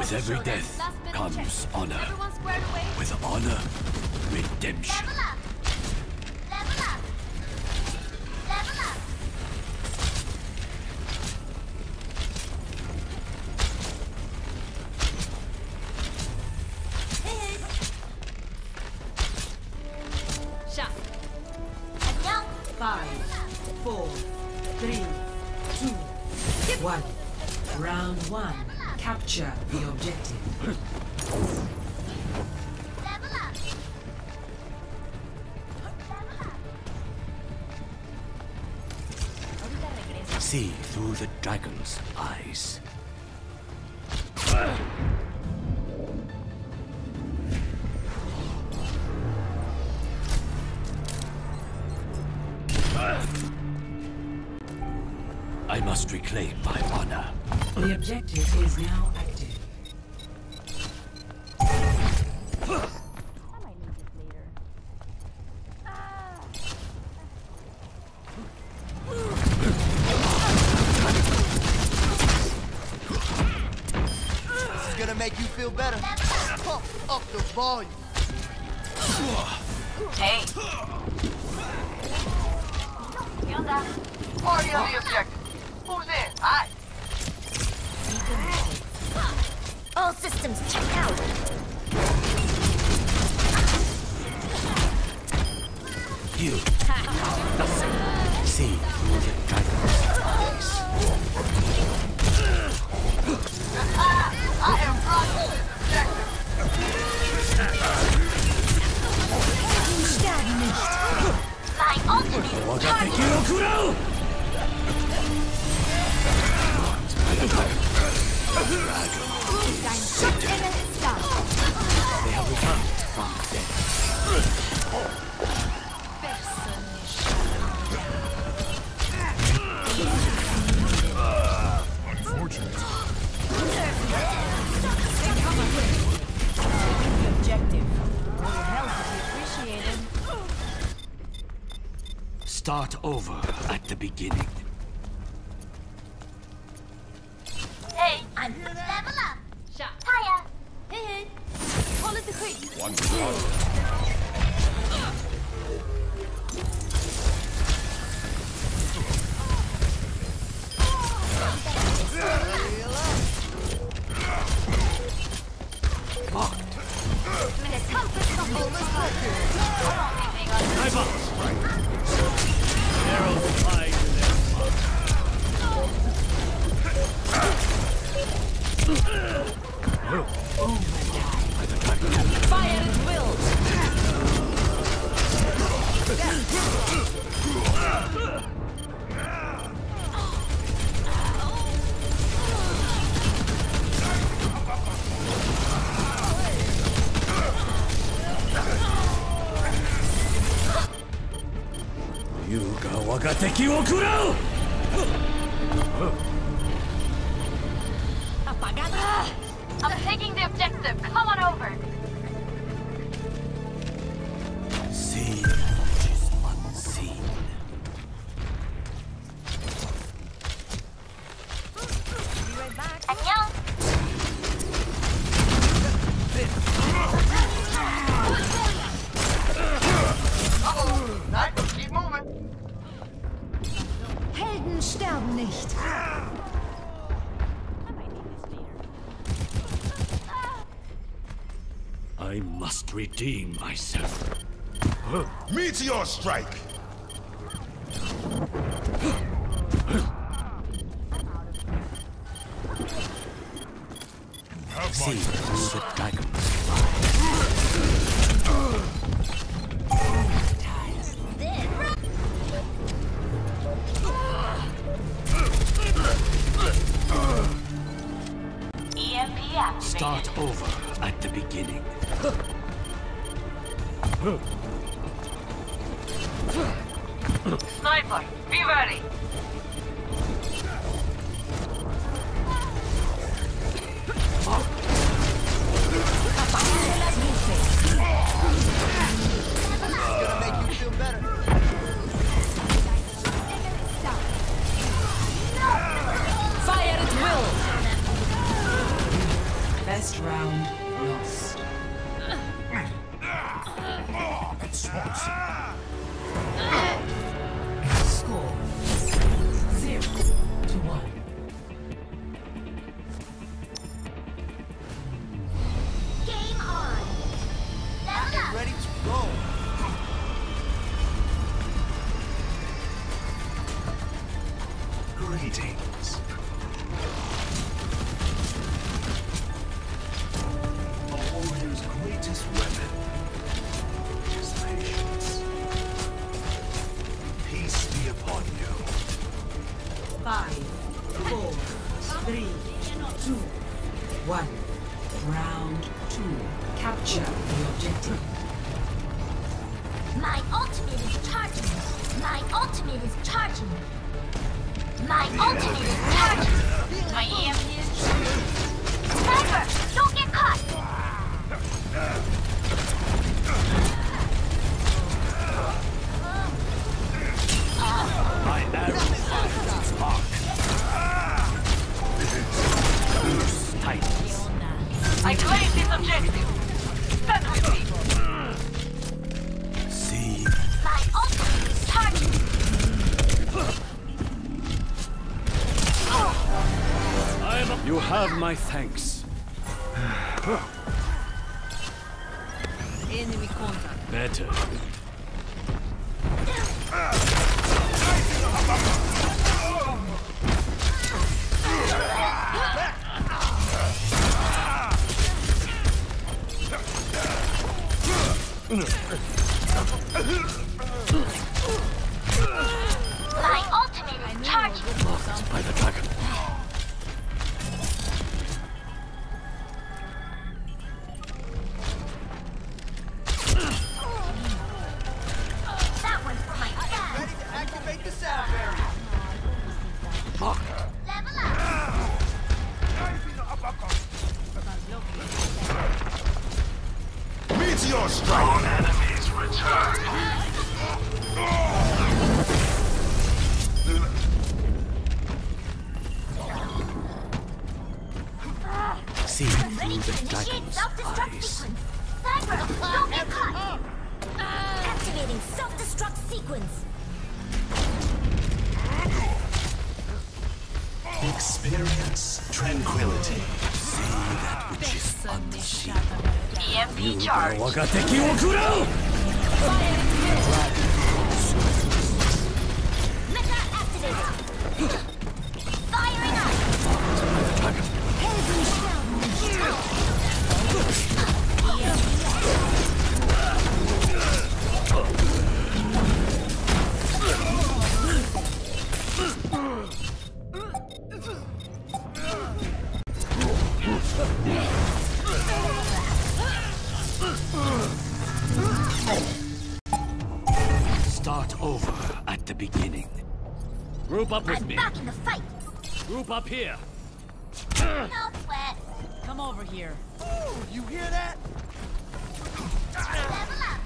With every death comes honor. With honor, redemption. Level up! Level up! Level up! Shot. 안녕! 5, 4, 3, 2, 1. Round 1. Capture the objective. Level up! Ahorita regreso. See through the dragon's eyes. I must reclaim my honor. The objective is now active. I might need this later. This is gonna make you feel better. Pump up the volume. Hey! Party on the objective. Who's in? Aye. All systems checked out! You are nothing. See through the dragon's eyes. I am Rocky. Sterben nicht! My ultimate 我が敵を食らう Dein Schutzengel ist da! They have returned from death. Objective. Your help would be appreciated. Start over at the beginning. Hey! I'm level up! Shot. Hiya! Hey. Håll lite skydd. Marked. The compass of all this Dive up. Arrow flying to them. Fire at will. You が我が敵を食らう Apagada. I'm taking the objective. Come on over. See what is unseen. Be right back. 안녕. Nice. Keep moving. Helden sterben nicht. I might need this later. I must redeem myself. Meteor strike! Have See my through the dragon's EMP activated. Start over at the beginning. Sniper, be ready. Gonna make you feel better. Fire at will. First round lost. Score 0-1. Game on. Level up. Ready to go. Greetings. A warrior's greatest weapon is patience. Peace be upon you. 5, 4, 3, 2, 1. Round 2. Capture the objective. My ultimate is charging. My ultimate is charging. My ultimate is charging. My EMP is charging. Sniper, don't get caught. My arrow finds its mark. Loose tightness. I claim this objective. Stand with me. See, My ultimate is charging. you have my thanks. Enemy contact. Better. My ultimate is charging. Marked by the dragon. That one's for my dad. Ready to activate the sound barrier. Marked. Level up. Meteor strike! Enemies return. See Ready through to the initiate dragon's self-destruct eyes. sequence. Sniper, don't get caught. Activating self-destruct sequence. Experience tranquility. See that which is unseen. EMP charge. 我が敵を食らう Mecha activated. Firing up. Start over at the beginning. Group up with I'm me. back in the fight. Group up here. No sweat. Come over here. Ooh, you hear that? Level up.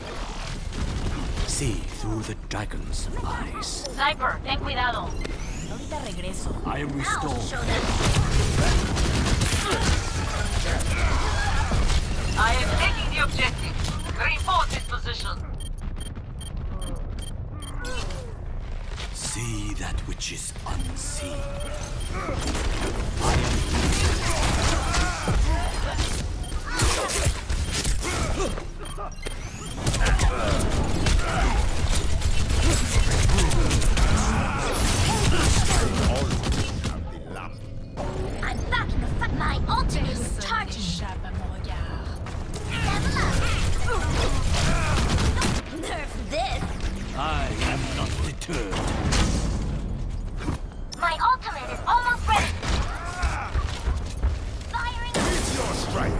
See through the dragon's eyes. Sniper, ten cuidado. Ahorita regreso. I am I'll restored. show them. I am taking the objective. Reinforce this position. See that which is unseen. I'm back in the fight. My ultimate is charging. Level up. Nerf this. I am not deterred. My ultimate is almost ready. Firing up. Meteor strike!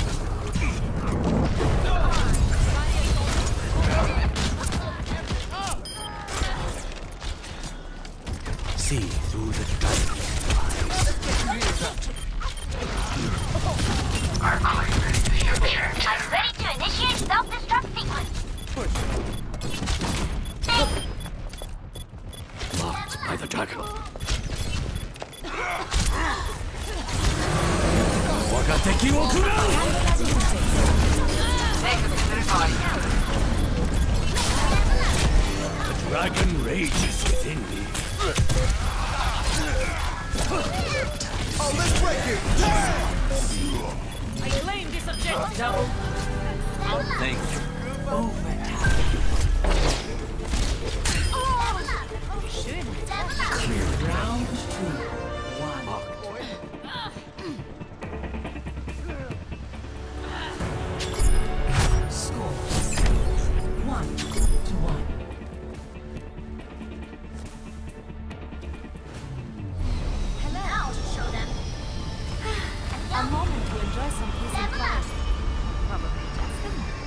See through the dragon's eyes. I'm ready to initiate self-destruct sequence. Marked by the dragon. 我が敵を食らう The dragon rages within me. Oh, let's break it! I claim this objective. Double. Thank you. Round 2. 1. Score 1-1. Now to show them. A moment to enjoy some peace and Level up. quiet. Probably just a moment.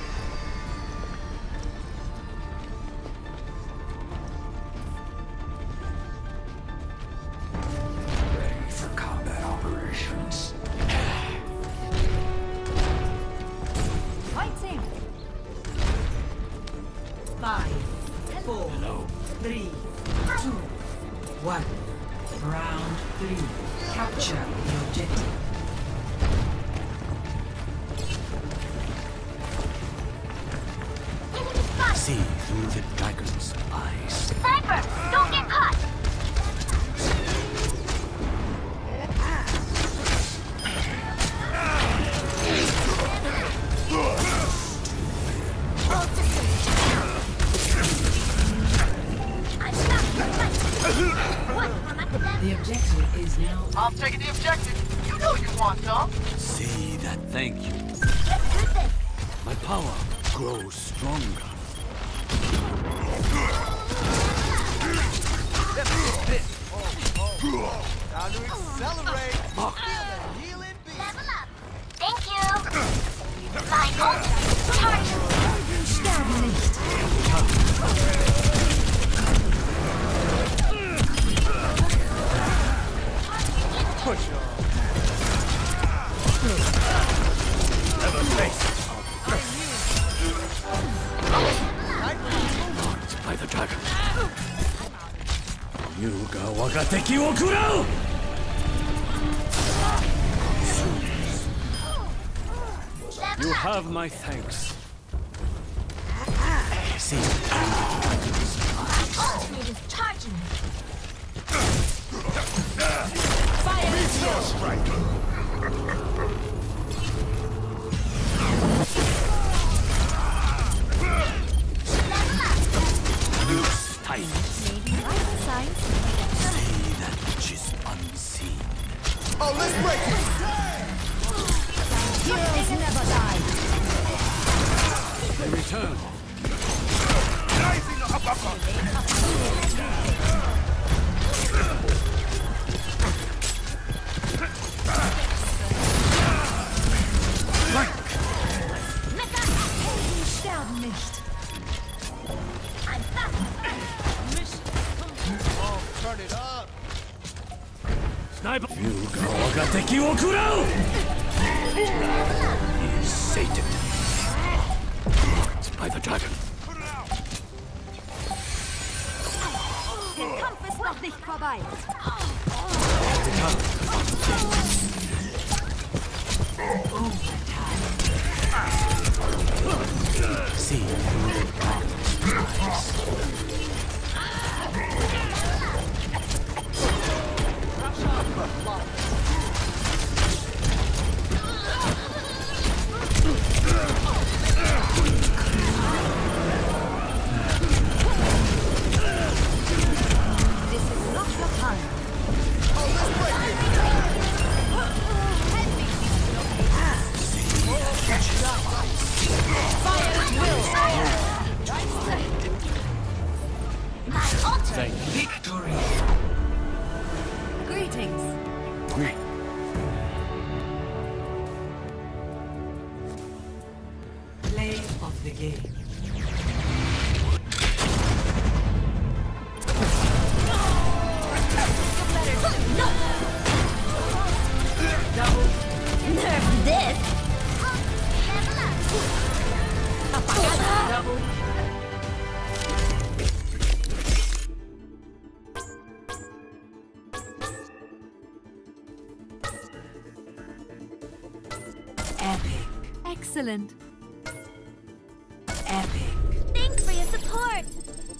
Ready for combat operations. Fighting. 5, 4, Hello. 3, 2, 1. Round 3. Capture the objective. Enemy spotted. See through the dragon's eyes. Sniper, don't get caught. All systems down. I'm not fighting. What for my The objective is now I'm taking the objective. You know you want some. See that? Thank you. Let's do this. My power grows stronger. Time to accelerate. Mark. Feel the healing beat. Level up. Thank you. My ultimate charge. Sterben nicht. Push on. Never face. Sniper. Marked by the dragon. You ga waga teki wo kurau! You have my thanks. See, Ultimate is charging. Meet your strike. loose tight. Maybe life signs. See that which is unseen. Oh, let's break it. Heroes never die. They return. Sterben nicht. I'm back. Oh, turn it up. Sniper. You ga waga teki wo kurau! He is sated. Marked by the dragon. Der Kampf ist noch nicht vorbei. See through the dragon's eyes. This is not your time. Oh, let's break it. Help me. Fire at will. My ultimate. Thank you. victory. Greetings. Great. Play of the game. Nerf this. Double. Epic. Excellent. Epic. Thanks for your support.